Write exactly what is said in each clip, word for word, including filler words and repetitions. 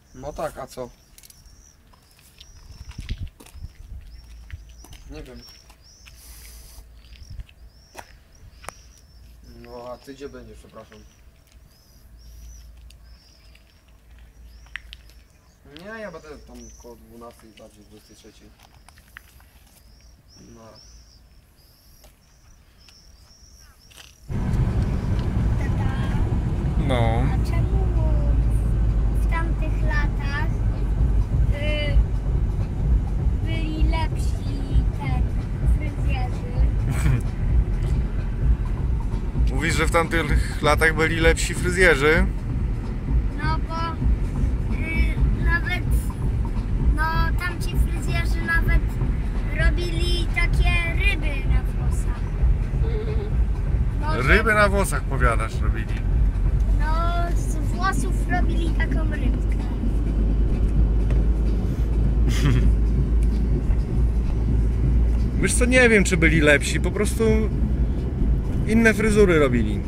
No tak, a co? Nie wiem. No a ty gdzie będziesz, przepraszam? Nie, ja będę tam koło dwunastej, bardziej dwudziestej trzeciej. No. Tata, No. a czemu w tamtych latach y, byli lepsi ten fryzjerzy? Mówisz, że w tamtych latach byli lepsi fryzjerzy? No bo y, nawet no tamci fryzjerzy nawet robili takie ryby na włosach. No, Ryby na włosach, powiadasz, robili. No z włosów robili taką rybkę. Wiesz co, nie wiem, czy byli lepsi, po prostu inne fryzury robili.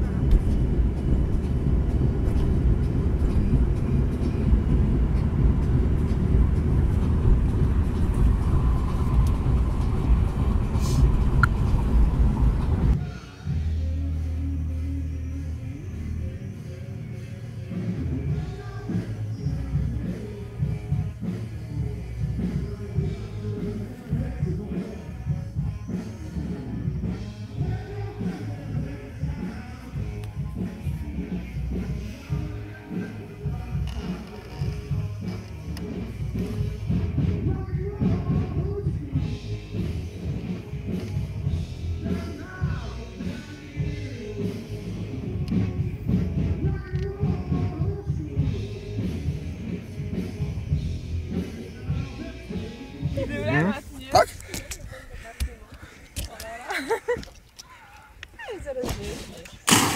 Dylemat, nie? Tak? Zaraz wyjaśnisz.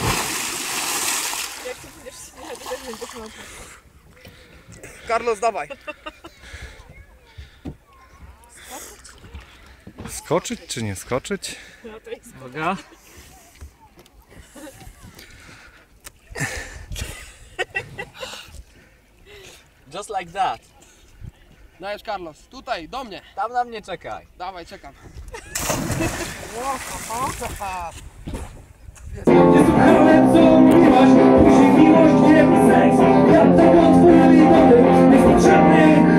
Jak ty będziesz śmiać, to będzie to. Carlos, dawaj. Skoczyć czy nie skoczyć? No to jest Uwaga. Just like that. Dajesz, Carlos. Tutaj, do mnie. Tam na mnie czekaj. Dawaj, czekam. Słuchałem, co mówiłaś, później miłość, wielki seks. Ja tego twojej wody, jest potrzebny.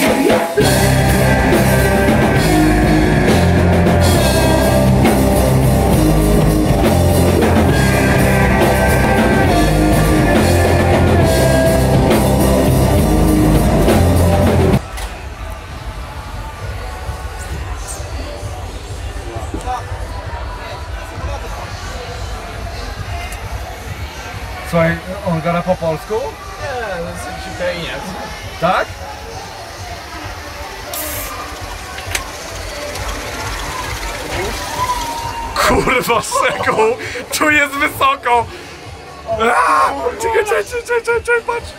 Słuchaj, on gada po polsku? Nie, to jest jakiś Ukrainiec. Tak? Kurwa, Szeku! Tu jest wysoko! Aaa! Czekaj, czekaj, czekaj, czekaj, czekaj, patrz!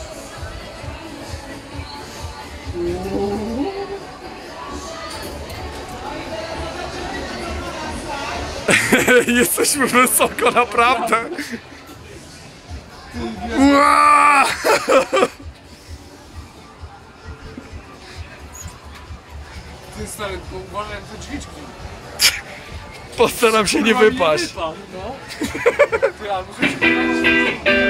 Jesteśmy wysoko, naprawdę! Ua! Ty stary, uważaj jak te drzwiczki. Postaram się nie wypaść. Ty, ale muszę się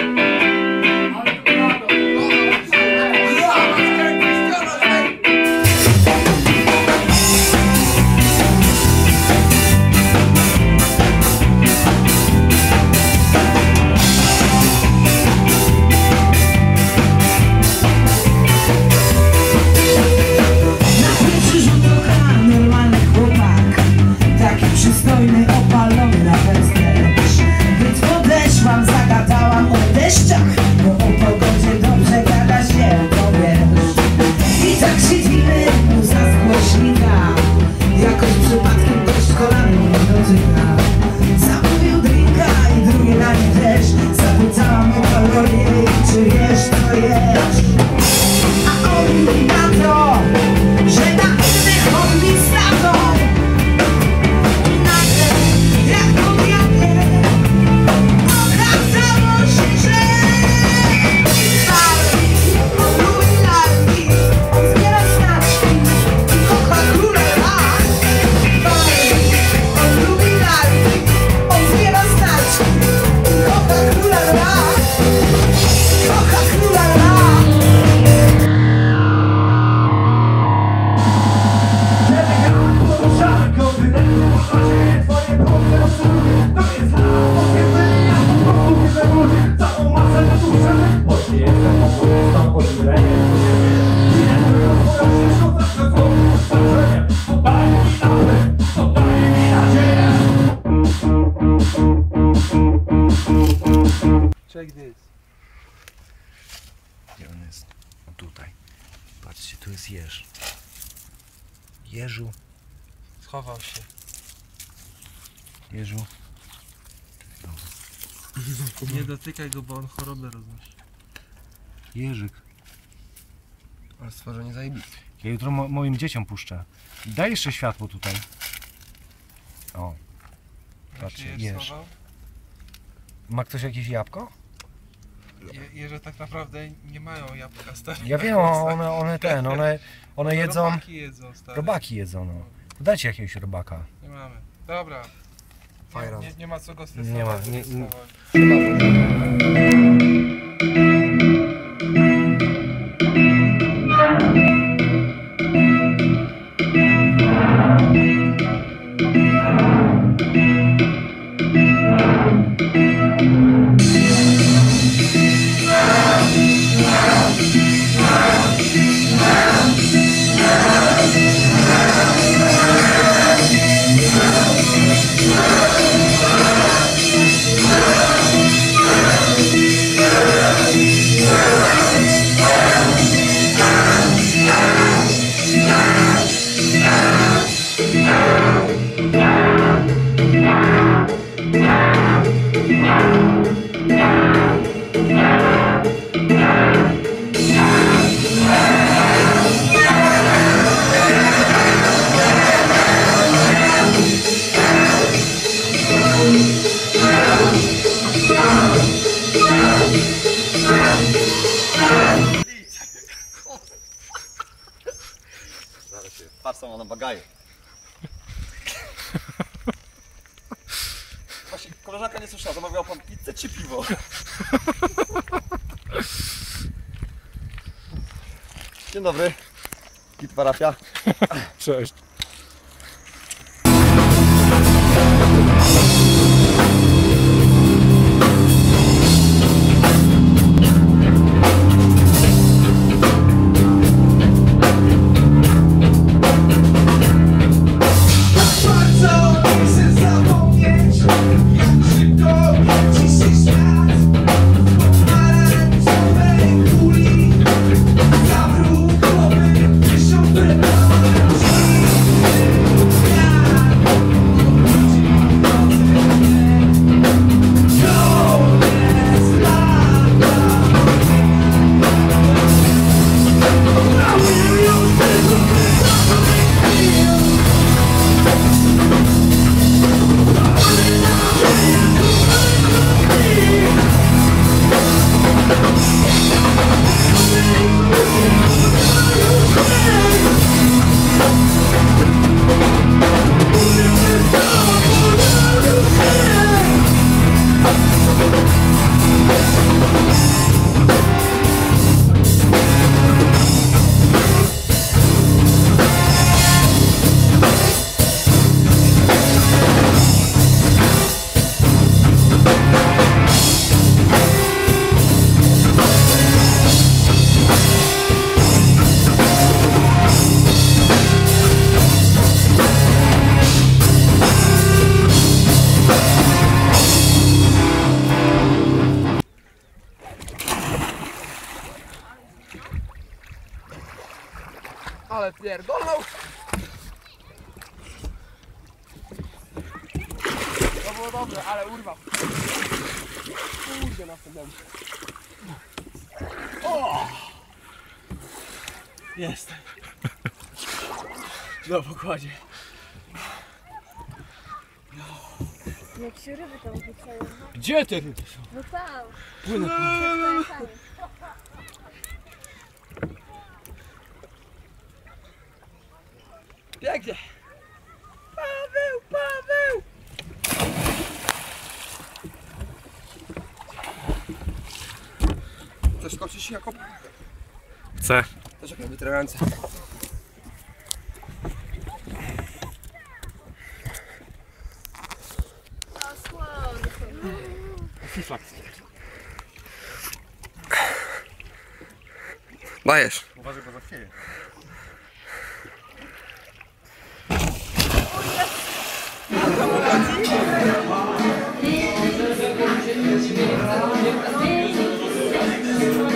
przystojny, opalony na wstecz. Więc podeszłam, zagadałam o deszczach, bo o pogodzie dobrze gada się, to wiesz. I tak siedzimy u za głośnika, jakoś przypadkiem gość kolany mnie dotyka. Zamówił drinka i drugie danie też, zapytałam o kalorie i czy wiesz, to jesz. A on mówi na to, że na innych hobby staną. Jeżu. Schował się. Jeżu. Nie dotykaj go, bo on chorobę roznosi. Jeżyk. Ale stworzenie zajebiste. Ja jutro mo moim dzieciom puszczę. Daj jeszcze światło tutaj. O. Patrzcie, jesz. Ma ktoś jakieś jabłko? Je, jeże tak naprawdę nie mają jabłka, stare. Ja wiem, one, one ten, one, one jedzą... Robaki jedzą, stare. Robaki jedzą, no. Dajcie jakiegoś robaka. Nie mamy. Dobra. Fajra. Nie, nie, nie ma co go stresować. Nie ma, nie- nie- Patrz, co ma na bagaju. Właśnie koleżanka nie słyszała, zamawiał pan pizzę czy piwo? Dzień dobry. Kit parafia. Cześć. Ale pierdolą! To było dobre, ale urwał. Kurde, następnym. O! Jest. Na pokładzie. Jak się ryby tam wrzucają, no. Gdzie te ryby są? No tam. Płynę. Przed kajakami. Pięknie! Paweł, Paweł! Chcesz skoczyć, Jakub? Chcę. To czekaj, wytrę ręce. A słonko. Dajesz. Uważaj, bo za chwilę.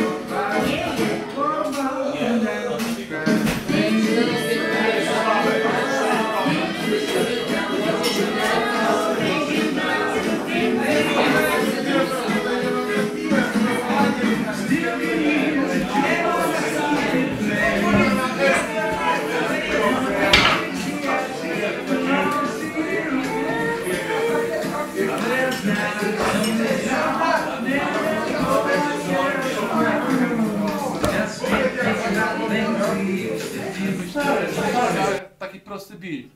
Yeah. the beat.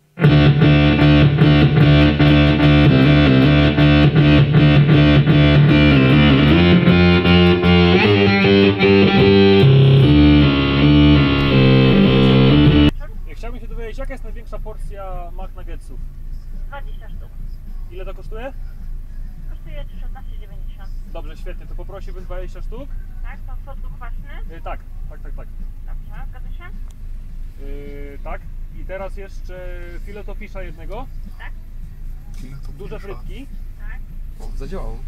Chciałbym się dowiedzieć, jaka jest największa porcja McNuggetsów? dwadzieścia sztuk. Ile to kosztuje? Kosztuje szesnaście dziewięćdziesiąt. Dobrze, świetnie, to poprosiłbym dwadzieścia sztuk. Tak? To sosu kwaśny? Yy, tak, tak, tak, tak. Dobrze, zgadza się? Yy, tak. I teraz jeszcze fileto fisza jednego. Tak? Duże frytki. Tak. O, zadziałało.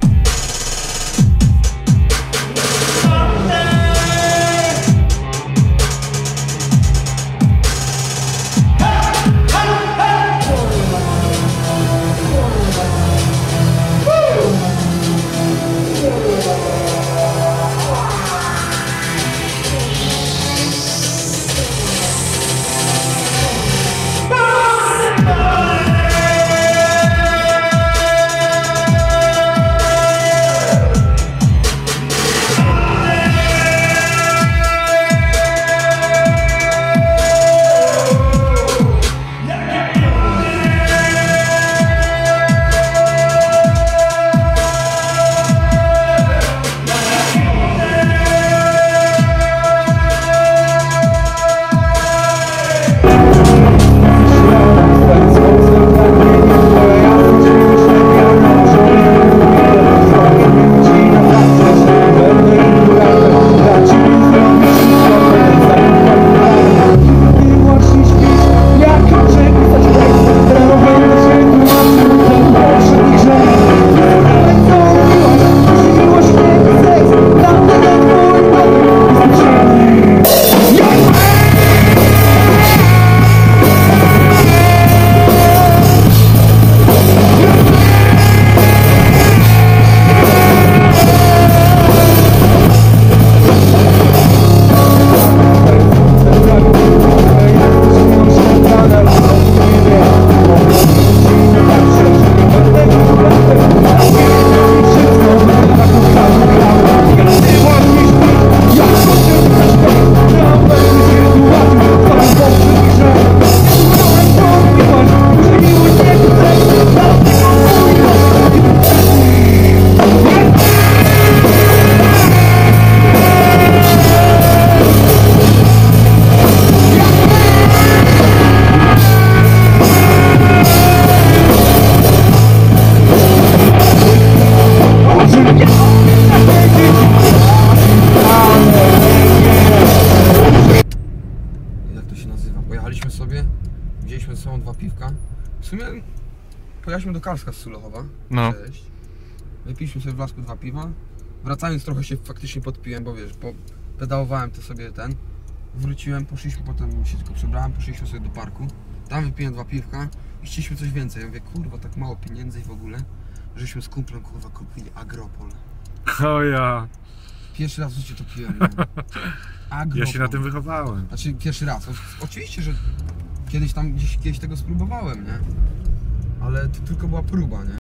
Pojechaliśmy sobie, wzięliśmy ze sobą dwa piwka. W sumie pojechaliśmy do Karska z Sulechowa. No. Cześć. Wypiliśmy sobie w Lasku dwa piwa. Wracając trochę się faktycznie podpiłem, bo wiesz, bo pedałowałem to sobie ten. Wróciłem, poszliśmy, potem się tylko przebrałem, poszliśmy sobie do parku. Tam wypiłem dwa piwka i chcieliśmy coś więcej. Ja mówię, kurwa, tak mało pieniędzy i w ogóle. Żeśmy z kumplem, kurwa, kupili Agropol. O ja. Pierwszy raz w życiu to piłem. No. Agropol. Ja się na tym wychowałem. Znaczy pierwszy raz. O, oczywiście, że kiedyś tam gdzieś kiedyś tego spróbowałem, nie? Ale to tylko była próba, nie?